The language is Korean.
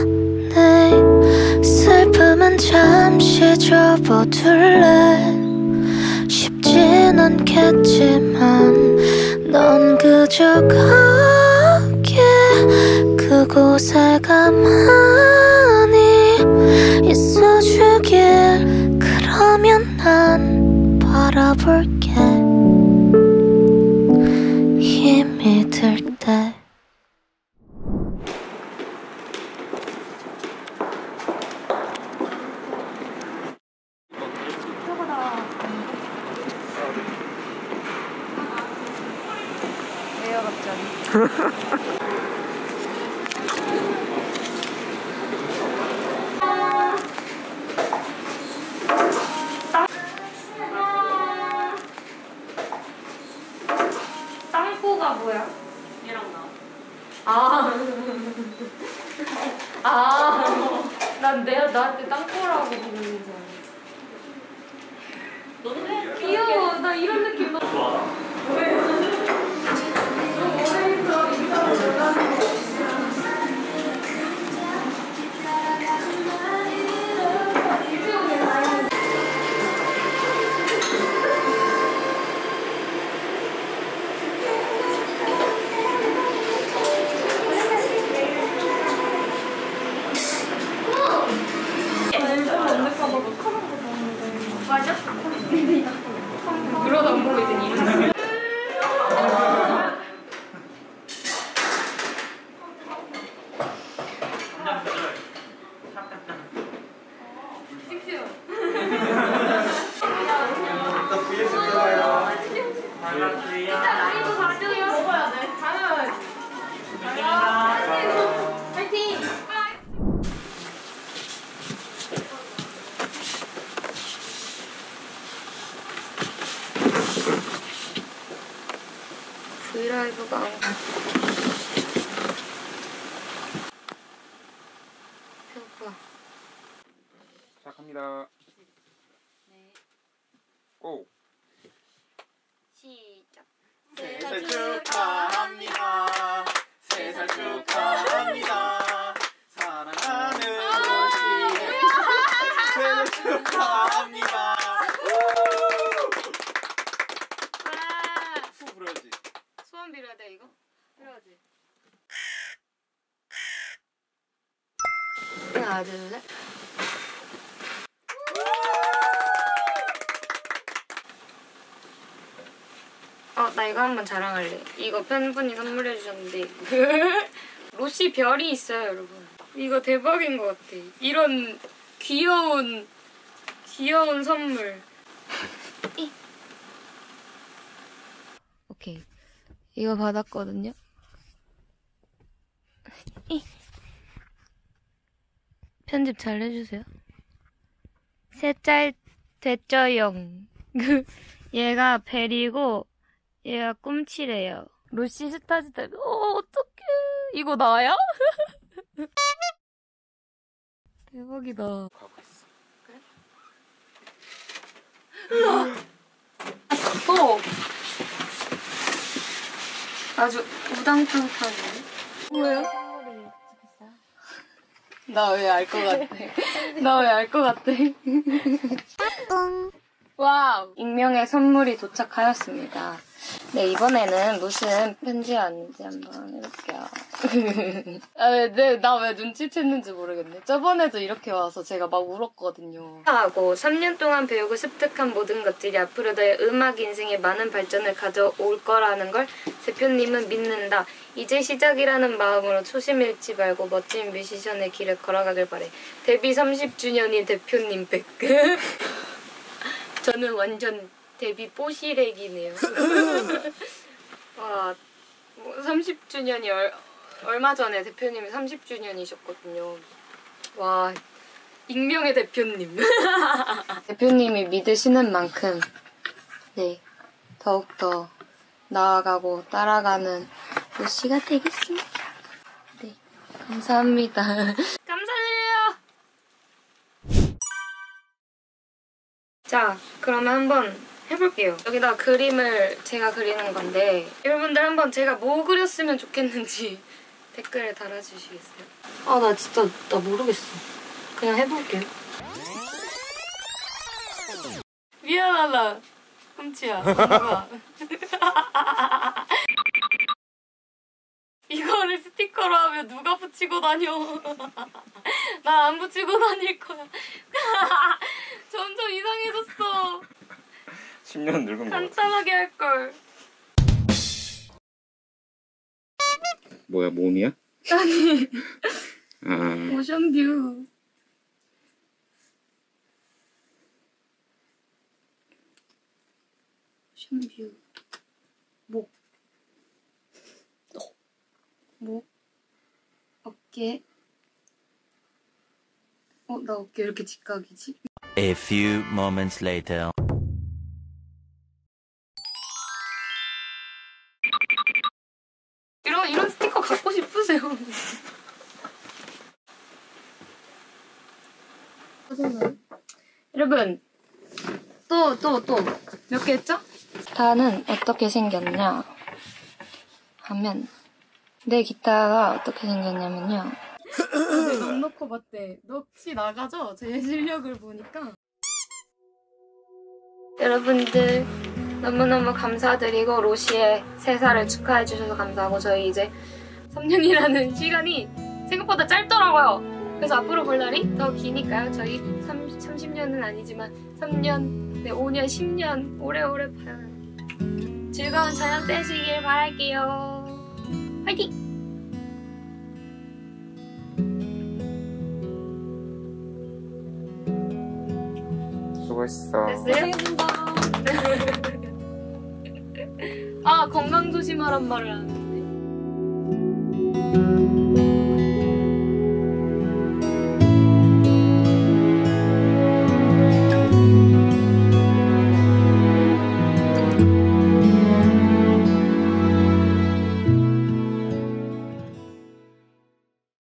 내 슬픔은 잠시 접어둘래. 쉽진 않겠지만 넌 그저 거기 그곳에 가만히 있어주길. 그러면 난 바라볼게. 힘이 들 때. 왜요 갑자기? 땅꼬가 뭐야? 얘랑 나. 난 내가 나한테 땅꼬라고 부르는 줄 알았어. 너는 해? 귀여워. 나 이런 느낌 너무 좋아. 왜? 맞아? 그러다 보고 이제 이런 브이라이브가 배고파. 시작합니다. 네. 고! 시작. 생일 축하합니다. 생일 축하합니다. 사랑하는 로시 생일 축하합니다. 후 불어야지. 소원 빌어야 돼 이거? 빌어야지. 하나 둘 셋. 나 이거 한번 자랑할래. 이거 팬분이 선물해 주셨는데 로시 별이 있어요 여러분. 이거 대박인 것 같아. 이런 귀여운 선물. 오케이. 이거 받았거든요. 편집 잘 해주세요. 셋짤 됐죠용. 얘가 벨이고 얘가 꿈치래요. 로시 스타즈다. 어떡해. 이거 나야? 대박이다. 가고 있어. 그래? 또 아주 우당탕탕이네. 뭐야? 나 왜 알 것 같아? 나 왜 알 것 같아? 와우! 익명의 선물이 도착하였습니다. 네, 이번에는 무슨 편지가 왔는지 한번 해볼게요. 나 왜 눈치챘는지 모르겠네. 저번에도 이렇게 와서 제가 막 울었거든요. 하고 3년 동안 배우고 습득한 모든 것들이 앞으로 너의 음악 인생에 많은 발전을 가져올 거라는 걸 대표님은 믿는다. 이제 시작이라는 마음으로 초심 잃지 말고 멋진 뮤지션의 길을 걸어가길 바래. 데뷔 30주년인 대표님 백. 저는 완전 데뷔 뽀시렉이네요. 와, 30주년이 얼마 전에 대표님이 30주년이셨거든요. 와, 익명의 대표님. 대표님이 믿으시는 만큼 네, 더욱더 나아가고 따라가는 로시가 되겠습니다. 네, 감사합니다. 감사해요. 자, 그러면 한번 해볼게요. 여기다 그림을 제가 그리는 건데 여러분들 한번 제가 뭐 그렸으면 좋겠는지 댓글을 달아주시겠어요? 아, 나 진짜 나 모르겠어. 그냥 해볼게요. 미안하다. 흠치야. 뭔가. 이거를 스티커로 하면 누가 붙이고 다녀. 나 안 붙이고 다닐 거야. 점점 이상해졌어. 10년 늙은 거 같아. 간단하게 할걸. 뭐야, 몸이야? 아니, 아, 오션뷰. 오션뷰. 목. 목. 어깨. 나 어깨 왜 이렇게 직각이지? A few moments later. 이런 스티커 갖고 싶으세요? 여러분, 또 몇 개 했죠? 기타는 어떻게 생겼냐 하면 내 기타가 어떻게 생겼냐면요. 넉넉히 봤대. 넋이 나가죠? 제 실력을 보니까. 여러분들 너무너무 감사드리고 로시의 3살을 축하해주셔서 감사하고 저희 이제 3년이라는 시간이 생각보다 짧더라고요. 그래서 앞으로 볼 날이 더 기니까요. 저희 30년은 아니지만 3년, 네, 5년, 10년 오래오래 봐요. 즐거운 저녁 되시길 바랄게요. 화이팅! 수고했어. 됐어요? 아, 건강 조심하란 말을 안 해.